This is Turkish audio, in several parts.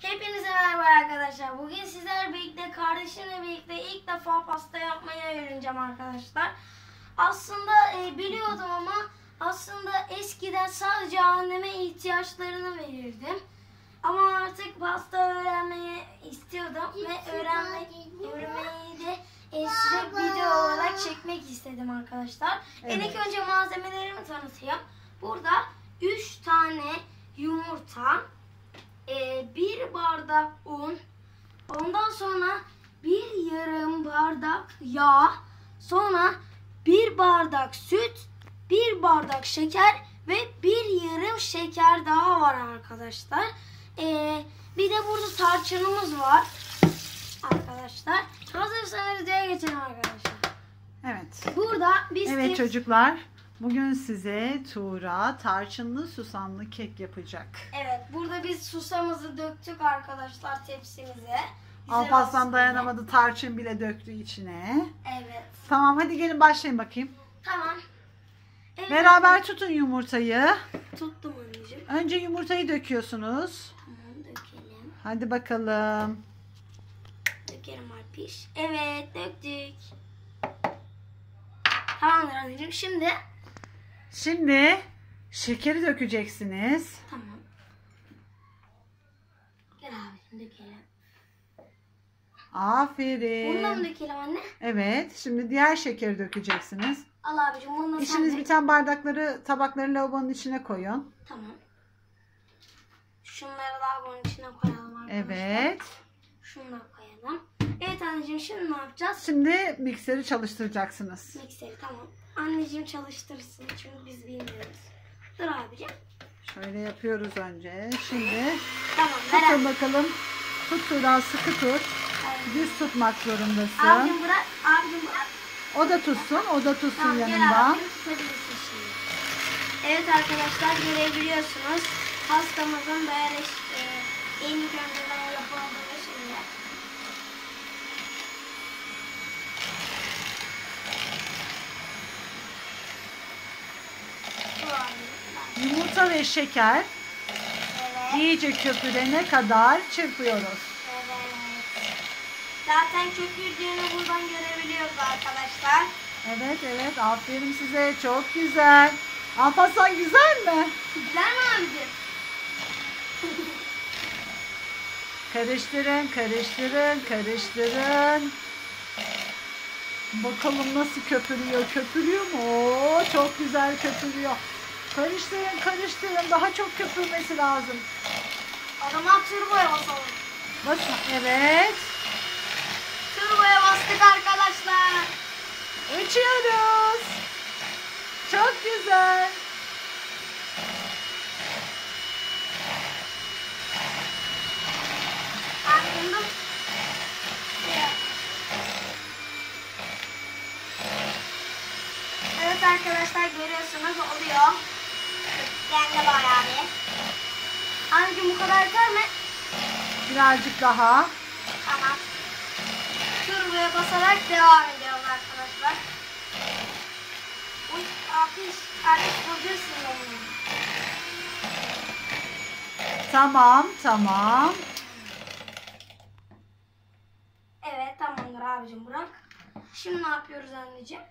Hepinize merhaba arkadaşlar. Bugün sizlerle birlikte, kardeşimle birlikte ilk defa pasta yapmayı öğreneceğim arkadaşlar. Aslında biliyordum ama aslında eskiden sadece anneme ihtiyaçlarını verirdim. Ama artık pasta öğrenmeyi istiyordum ve öğrenmeyi de size video olarak çekmek istedim arkadaşlar. Evet. İlk önce malzemelerimi tanıtayım. Burada 3 tane yumurta, 1 bardak un, ondan sonra 1 yarım bardak yağ, sonra 1 bardak süt, 1 bardak şeker ve 1 yarım şeker daha var arkadaşlar. Bir de burada tarçınımız var arkadaşlar. Hazırsanız videoya geçelim arkadaşlar. Evet. Burada biz çocuklar, bugün size Tuğra tarçınlı susamlı kek yapacak. Evet, burada biz susamımızı döktük arkadaşlar tepsimize. Alparslan dayanamadı, tarçın bile döktü içine. Evet. Tamam, hadi gelin başlayın bakayım. Tamam. Evet, beraber tutun yumurtayı. Tuttum anneciğim. Önce yumurtayı döküyorsunuz. Tamam, dökelim. Hadi bakalım. Dökelim Alpiş. Evet, döktük. Tamamdır anneciğim. Şimdi şekeri dökeceksiniz. tamam. Gel abicim dökelim. Aferin. Bunu da mı dökelim anne? Evet, şimdi diğer şekeri dökeceksiniz. Al abicim bunu da sen İşiniz dök. biten tabakları lavabonun içine koyun. Tamam. Şunları da bunun içine koyalım arkadaşlar. Evet. Şunu da koyalım. Evet anneciğim, şimdi ne yapacağız? Şimdi mikseri çalıştıracaksınız. Mikseri tamam. Anneciğim çalıştırsın çünkü biz bilmiyoruz. Dur abicim. Şöyle yapıyoruz önce. Şimdi Tamam. tutun bakalım. Tut Tuğra, sıkı tut. Evet. Düz tutmak zorundasın. Abicim bırak. Abicim bırak. O da tutsun Tamam, yanında. gel abicim, tutabilirsin şimdi. Evet arkadaşlar, görebiliyorsunuz. Pastamızın böyle en önceden yapıldığını şimdi. Yumurta ve şeker Evet. iyice köpürene kadar çırpıyoruz. Evet. Zaten köpürdüğünü buradan görebiliyoruz arkadaşlar. Evet, aferin size, çok güzel. Alparslan, güzel mi? Güzel mi abicim? Karıştırın. Bakalım nasıl köpürüyor. Köpürüyor mu? Oo, çok güzel köpürüyor. Karıştırın. Daha çok köpürmesi lazım. O zaman turboya basalım. Basın. Evet. Turboya bastık arkadaşlar. Uçuyoruz. Çok güzel. Anladım. Evet arkadaşlar, görüyorsunuz oluyor. Kendi bayağı bir. Anneciğim bu kadar yeter mi? Birazcık daha. Tamam. Turboya basarak devam ediyoruz arkadaşlar. Uy, ateş vuracaksın beni. Tamam. Evet, tamamdır abicim, bırak. Şimdi ne yapıyoruz anneciğim?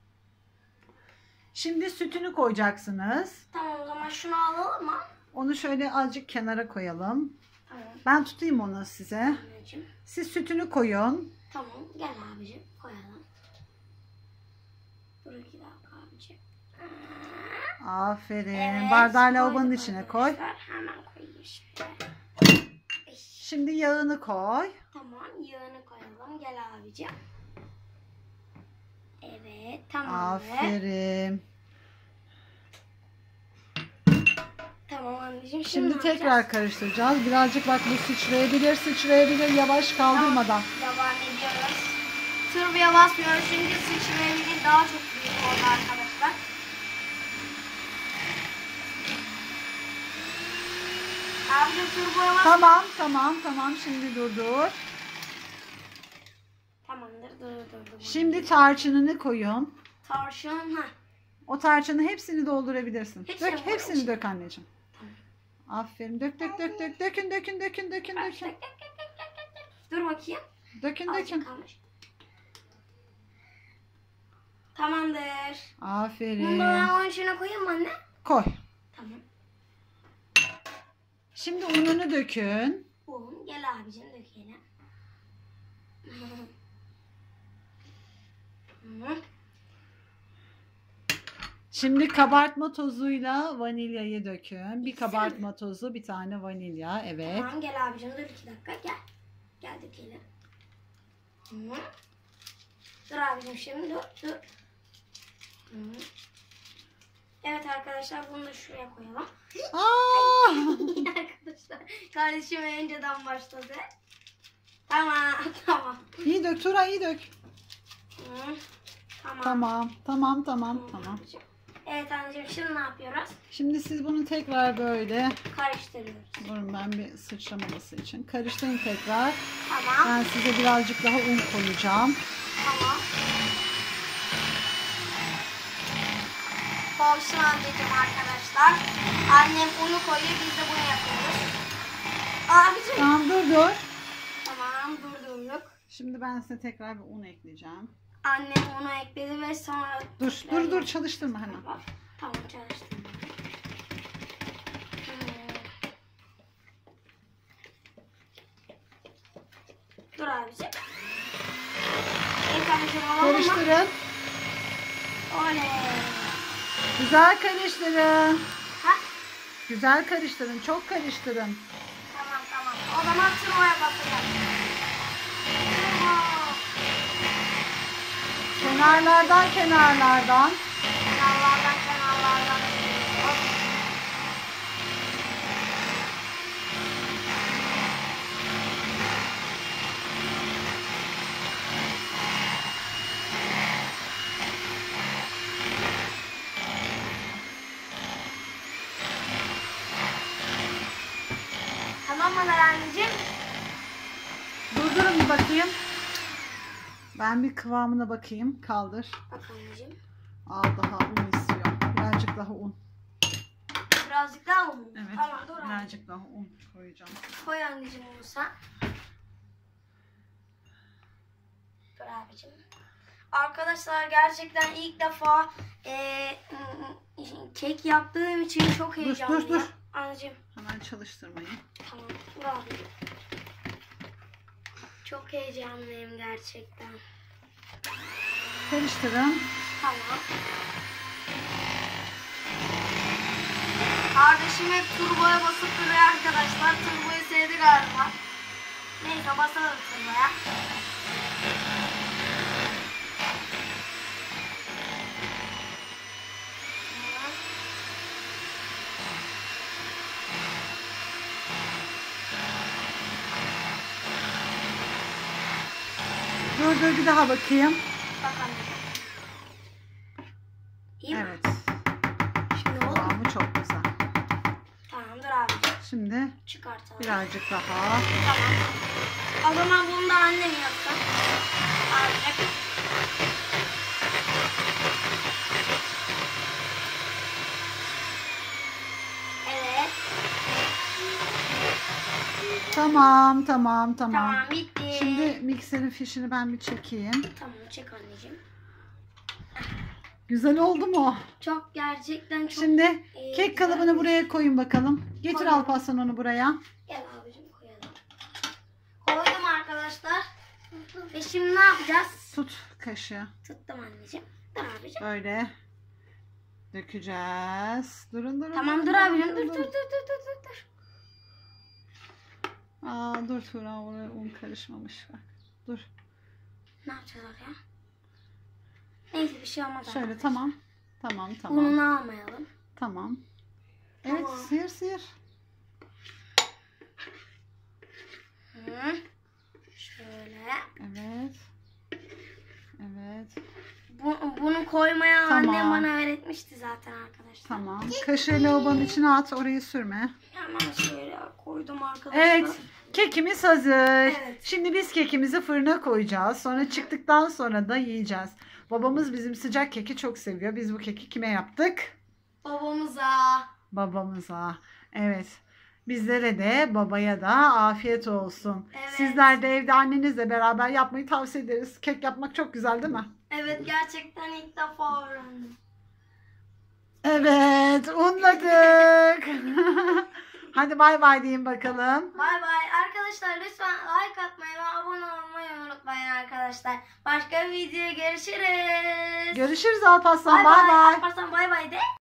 Şimdi sütünü koyacaksınız. Tamam, o zaman şunu alalım mı? Onu şöyle azıcık kenara koyalım. Tamam. Ben tutayım onu size. Anneciğim. Siz sütünü koyun. Tamam, gel abicim koyalım. Dur 2 dakika abicim. Aferin. Evet, Bardağı lavabonun koyduk içine koy. arkadaşlar. Hemen koyayım şöyle. Şimdi yağını koy. Tamam, yağını koyalım. Gel abicim. Evet, tamam. Aferin. Tamam anneciğim. Şimdi ne tekrar yapacağız? karıştıracağız. Birazcık bak, bu sıçrayabilir. Yavaş kaldırmadan. Devam ediyoruz. Turboya basmıyoruz çünkü sıçrayabilir, daha çok büyük oldu arkadaşlar. Abicim turboya bas. Tamam. Şimdi durdur. Tamamdır, dur. Şimdi tarçınını koyun. Tarçın, O tarçının hepsini doldurabilirsin. Hepsini Hepsini dök anneciğim. Tamam. Aferin. Dök dök dök dök. Dökün dökün dökün dökün dökün. Dur bakayım. Dökün Azıcık dökün. kalmış. Tamamdır. Bunu da Aferin. ben onun içine koyayım mı anne? Koy. Tamam. Şimdi ununu dökün. Un. Gel abicim dökelim. Hı. Şimdi kabartma tozuyla vanilyayı dökün. Bir kabartma tozu, bir tane vanilya. Evet. Tamam gel abicim dur 2 dakika gel. Gel dökelim. Hı. Dur abicim şimdi dur. Hı. Evet arkadaşlar bunu da şuraya koyalım. Aa! Arkadaşlar kardeşim önceden başladı. Tamam tamam. İyi dök Tura, iyi dök. Hı. Tamam. Tamam. Evet anneciğim şimdi ne yapıyoruz? Şimdi siz bunu tekrar böyle, Karıştırıyoruz. durun ben bir sıçramaması için karıştırın tekrar. Tamam. Ben size birazcık daha un koyacağım. Tamam. Olsun anneciğim arkadaşlar. Annem unu koyuyor biz de bunu yapıyoruz. Abicim. Tamam dur. Tamam durdurduk. Şimdi ben size tekrar bir un ekleyeceğim. Annem unu ekledi ve sonra... Dur çalıştırma hemen. Tamam çalıştım. Dur abicim. İlk anneciğim alalım mı? Karıştırın. Oley. Güzel karıştırın. Ha? Güzel karıştırın. Çok karıştırın. Tamam. O zaman tırmaya basacağım. Kenarlardan. Kenarlardan. Tamam mı anneciğim? Durdurun bir bakayım. Ben bir kıvamına bakayım. Kaldır. Bak anneciğim. Al, daha un istiyor. Birazcık daha un. Birazcık daha un. Evet. Tamam dur anne. Birazcık daha un koyacağım. Koy anneciğim onu sen. Dur abicim. Arkadaşlar gerçekten ilk defa kek yaptığım için çok heyecanlıyım. Dur. Anneciğim. Hemen çalıştırmayın. Tamam. Dur abi. Çok heyecanlıyım gerçekten. Karıştırın. Tamam. Kardeşim hep turboya basıp duruyor arkadaşlar. Turboyu sevdi galiba. Neyse basalım turboya. Dur bir daha bakayım. Bak anne. İyi mi? Evet. Şimdi oldu mu? Kıvamı çok güzel. Tamamdır abi. Şimdi Çıkartalım. birazcık daha. Tamam. O zaman bunu da annem yapsın. Abi. Evet. Tamam. Tamam bitti. Şimdi mikserin fişini ben bir çekeyim. Tamam çek anneciğim. Güzel oldu mu? Çok gerçekten çok Şimdi iyi, kek güzel. kalıbını buraya koyun bakalım. Getir Koyalım. Alparslan onu buraya. Gel abicim koyalım. Koydum arkadaşlar. Ve şimdi ne yapacağız? Tut kaşığı. Tuttum anneciğim. Dur abicim. Böyle dökeceğiz. Durun. Tamam dur abicim. Dur. Aa, dur Tuğra, oraya un karışmamış. Bak. Dur. Ne yapacağız oraya? Neyse bir şey olmaz. Şöyle arkadaşlar. tamam. Ununu almayalım. Tamam. Evet, Tamam. sıyır. Hı. Şöyle. Evet. Bunu koymaya Tamam. annem bana öğretmişti zaten arkadaşlar. Tamam. Kaşığı lavabonun içine at, orayı sürme. Hemen şöyle koydum arkadaşlar. Evet. Kekimiz hazır. Evet. Şimdi biz kekimizi fırına koyacağız. Sonra çıktıktan sonra da yiyeceğiz. Babamız bizim sıcak keki çok seviyor. Biz bu keki kime yaptık? Babamıza. Babamıza. Evet. Bizlere de babaya da afiyet olsun. Evet. Sizler de evde annenizle beraber yapmayı tavsiye ederiz. Kek yapmak çok güzel değil mi? Evet, gerçekten ilk defa öğrendim. Evet, unladık. Hadi bay bay deyin bakalım. Bay bay. Arkadaşlar lütfen like atmayı ve abone olmayı unutmayın arkadaşlar. Başka bir videoya görüşürüz. Görüşürüz Alparslan. Bay bay. Alparslan bay bay de.